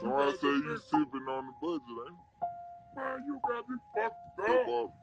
So I say you sipping on the budget, ain't you? Man, you got me fucked up.